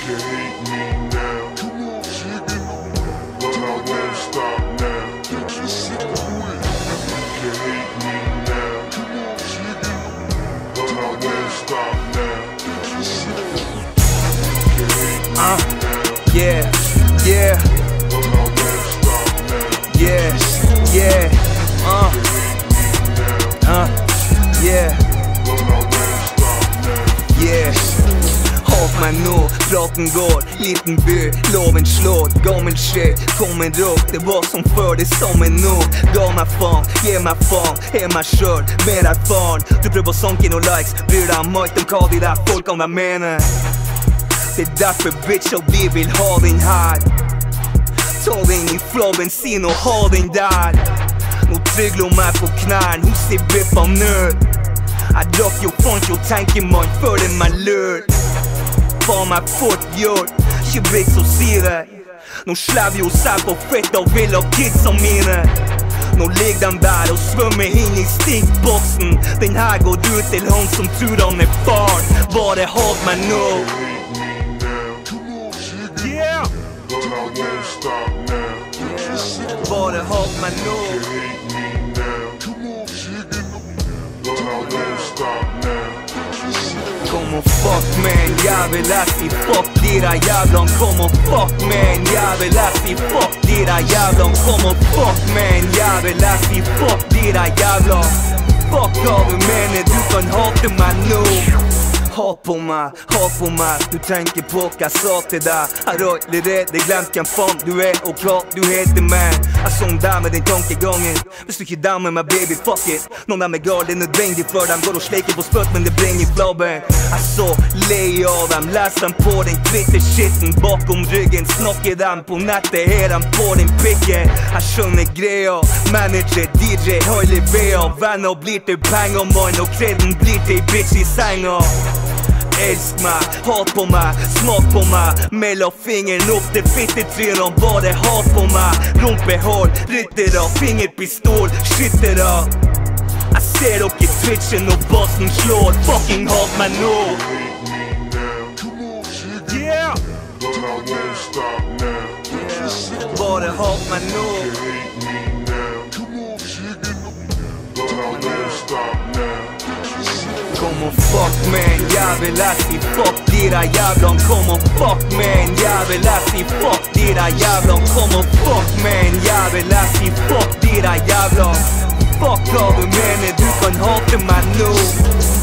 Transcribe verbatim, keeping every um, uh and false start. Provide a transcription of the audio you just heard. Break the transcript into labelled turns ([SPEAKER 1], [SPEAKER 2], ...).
[SPEAKER 1] can hate me now, but I won't stop now. You can hate me now, but I won't stop now.
[SPEAKER 2] Uh, yeah, yeah,
[SPEAKER 1] But I won't stop now.
[SPEAKER 2] yeah, yeah, uh, uh, yeah,
[SPEAKER 1] But I won't stop now.
[SPEAKER 2] yeah. Hat meg nå, praten går, liten by, loven slår. Gammel skje, kommer opp, det var som før, det samme nå. Ga meg faen, gi meg faen, er meg sjøl, mer erfaren. Du prøver å sanke noen likes, bryr deg om alt om hva de der folkene der mener. Det er derfor bitch og vi vil ha den her. Ta den i flowen, si nå ha den der. Nå trygler hun meg på knærne, hun sier biff av nød. Jeg drakk jo fant jo tenker man, føler meg lurt. Faen meg fort gjort, ikke vits å si det. Nå slever jo seg på fett og vil ha kidsa mine. Nå ligger de der og svømmer inn i stinkboksen. Den her går ut til han som tror han er far. Bare hat meg nå. Yeah!
[SPEAKER 1] But I won't stop now.
[SPEAKER 2] Bare hat meg nå.
[SPEAKER 1] Hate me now, but I won't stop now.
[SPEAKER 2] Kom og fuck med en jævel, jeg sier fuck de der jævlan. Kom og fuck med en jævel, jeg sier fuck de der jævlan. Kom og fuck med en jævel, jeg sier fuck de der jævlan. Fuck hva du mener, du kan hate meg nå. Hat på meg, hat på meg, du tenker på hva jeg sa til deg. Jeg har allerede glemt hvem faen du er og hva du heter meg. Jeg sånn der med den tankegangen. Hvis du ikke der med meg, baby, fuck it. Noen dem er gal, det er nødvendig for dem. Går og sleiker på spøtt, men det brenner i flabben. Jeg så lei av dem, les dem på den Twitter-skitten. Bakom ryggen snakker dem på nettet, er dem på den pikken. Jeg skjønner greia, manager, D J, holder vea. Venner blir til penger, mann, og kreden blir til bitch i senga. Elsk meg, hat på meg, smak på meg. Mellom fingeren opp til fittetrynene, bare hat på meg. Rumpehold, ryttere, fingerpistol, skyttere. Jeg ser dere twitchen når bassen slår. Fucking hat meg nå. Yeah!
[SPEAKER 1] But I won't stop now.
[SPEAKER 2] Bare hat meg nå.
[SPEAKER 1] Hate me now, but I won't stop now.
[SPEAKER 2] Kom og fuck med en jævel, jeg sier fuck de der jævlan. Kom og fuck med en jævel, jeg sier fuck de der jævlan. Kom og fuck med en jævel, jeg sier fuck de der jævlan. Fuck hva du mener, du kan hate meg nå.